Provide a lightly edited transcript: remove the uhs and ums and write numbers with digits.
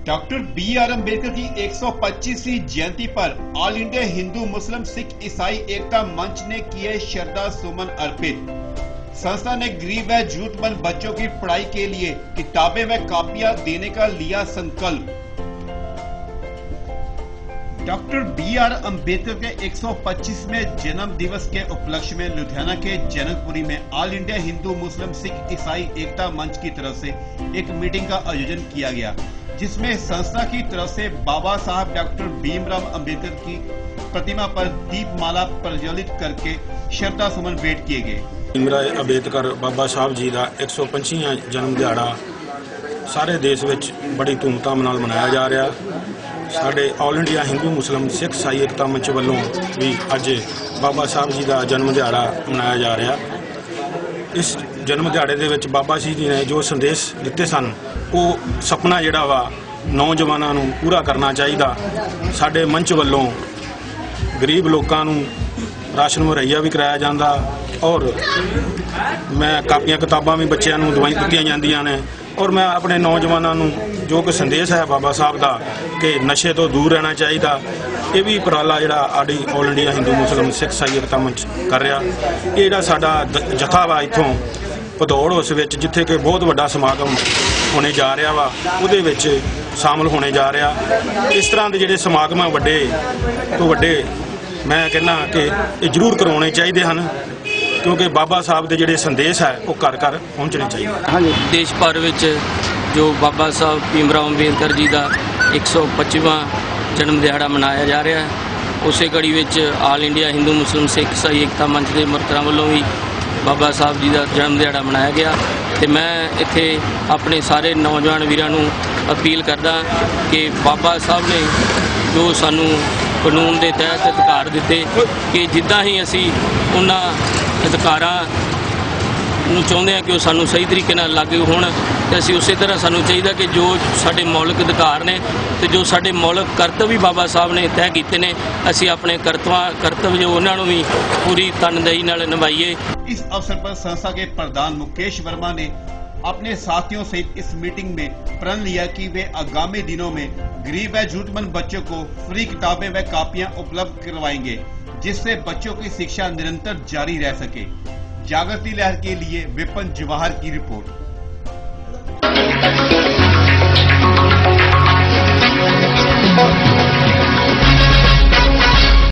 Doctor B R. Ambedkar की 125वीं जयंती पर ऑल इंडिया हिंदू मुस्लिम सिख ईसाई एकता मंच ने किए श्रद्धा सुमन अर्पित। संस्था ने गरीब व जरूरतमंद बच्चों की पढ़ाई के लिए किताबें व कापियां देने का लिया संकल्प। Doctor B R. अम्बेडकर के 125वें जन्म दिवस के उपलक्ष्य में लुधियाना के जनकपुरी में ऑल इंडिया हिंदू मुस्लिम सिख ईसाई एकता मंच की तरफ से एक मीटिंग का आयोजन किया गया, जिसमें संस्था की तरफ से बाबा साहब डॉक्टर भीमराव अम्बेडकर की प्रतिमा पर दीपमाला प्रज्वलित करके श्रद्धा सुमन भेंट किए गए। भीमराव अम्बेडकर बाबा साहब जी का 125वां जन्म दिहाड़ा सारे देश में बड़ी धूमधाम नाल मनाया जा रहा। साडे ऑल इंडिया हिंदू मुस्लिम सिख ईसाई एकता मंच वालों भी अज बाबा साहब जी का जन्म दिहाड़ा मनाया जा रहा। इस जन्म दिहाड़े दे विच बाबा जी ने जो संदेश दिते सन वो सपना जिहड़ा वा नौजवानों नूं पूरा करना चाहिए। साडे मंच वालों गरीब लोगों नूं राशन मुहैया भी कराया जाता और मैं कापियां किताबां भी बच्चों नूं दवाई दित्तियां जांदियां ने। और मैं अपने नौजवानों नूं जो कि संदेश है बाबा साहब का कि नशे तो दूर रहना चाहिए, ये भी उपराला जिहड़ा आडी ऑल इंडिया हिंदू मुस्लिम सिख ईसाई एकता मंच कर रहा। ये जिहड़ा साडा जथा वा इत्थों भदौड़ उस विच जिथे कि बहुत वड्डा समागम होने जा रहा वा उहदे विच शामिल होने जा रहा। इस तरह के जिहड़े समागम वड्डे तो वड्डे मैं कहना कि ये जरूर करवाने चाहिए हैं, क्योंकि बाबा साहब के जिहड़े संदेश है वो घर घर पहुँचने चाहिए। हाँ जी, देश भर में जो बाबा साहब भीमराव अम्बेडकर जी का 125वां जन्म दिहाड़ा मनाया जा रहा है, उस कड़ी में ऑल इंडिया हिंदू मुस्लिम सिख ईसाई एकता मंच के वर्करां वालों भी बाबा साहब जी का जन्म दिहाड़ा मनाया गया। तो मैं इत्थे अपने सारे नौजवान वीरां नूं अपील करदा कि बाबा साहब ने जो सानू कानून के तहत अधिकार दिते कि जिद्दां ही असी उन्हां अधिकारां नूं चाहुंदे हां कि वो सानू सही तरीके नाल लागू होण, ते असी उस तरह सानू चाहिए कि जो साडे मौलिक अधिकार ने ते जो साडे मौलिक कर्तव्य बाबा साहब ने तय कीते ने असी अपने कर्तव्य जो उन्हां नूं भी पूरी तनदेही नाल निभाईए। इस अवसर पर संस्था के प्रधान मुकेश वर्मा ने अपने साथियों सहित इस मीटिंग में प्रण लिया कि वे आगामी दिनों में गरीब व जरूरतमंद बच्चों को फ्री किताबें व कापियां उपलब्ध करवाएंगे, जिससे बच्चों की शिक्षा निरंतर जारी रह सके। जागृति लहर के लिए विपिन जवाहर की रिपोर्ट।